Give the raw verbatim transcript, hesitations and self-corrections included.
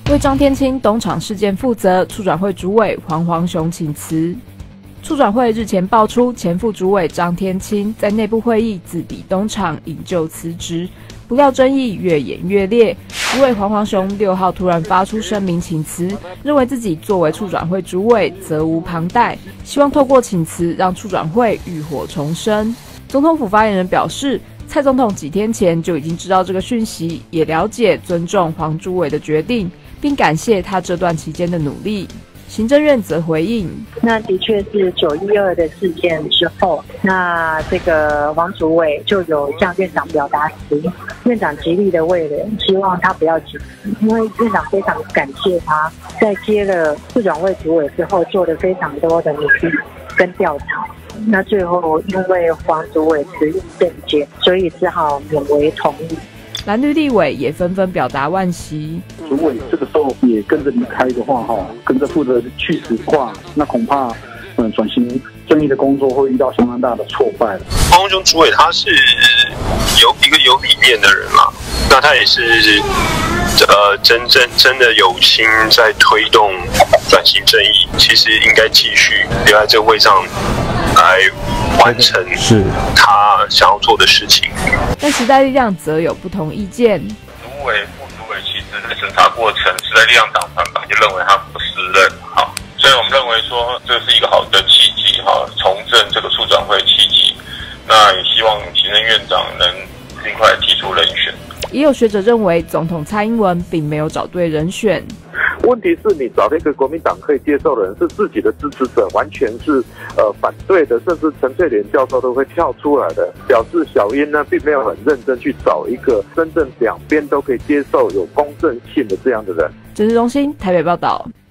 为张天钦东厂事件负责，促转会主委黄煌雄请辞。促转会日前爆出前副主委张天钦在内部会议自抵东厂，引咎辞职，不料争议越演越烈。主委黄煌雄六号突然发出声明请辞，认为自己作为促转会主委责无旁贷，希望透过请辞让促转会浴火重生。总统府发言人表示，蔡总统几天前就已经知道这个讯息，也了解尊重黄主委的决定，并感谢他这段期间的努力。行政院则回应， 那的确是九一二的事件之后，那这个黄主委就有向院长表达辞，院长极力的为了希望他不要辞，因为院长非常感谢他在接了促转会主委之后做了非常多的努力跟调查，那最后因为黄主委辞令政见，所以只好勉为同意。 蓝绿立委也纷纷表达惋惜。 主委这个时候也跟着离开的话，哈，跟着负责去死的话，那恐怕嗯转型正义的工作会遇到相当大的挫败了。 黄煌雄主委他是有一个有理念的人嘛，那他也是呃真正真的有心在推动转型正义，其实应该继续留在这个位上来完成他想要做的事情。 但时代力量则有不同意见。 主委、副主委其实在审查过程，时代力量党团本就认为他不适任，好，所以我们认为说这是一个好的契机，哈，重振这个促转会契机。那也希望行政院长能尽快提出人选。 也有学者认为，总统蔡英文并没有找对人选。 问题是你找了一个国民党可以接受的人，是自己的支持者，完全是呃反对的，甚至陈翠莲教授都会跳出来的，表示小英呢并没有很认真去找一个真正两边都可以接受、有公正性的这样的人。 政治中心台北报道。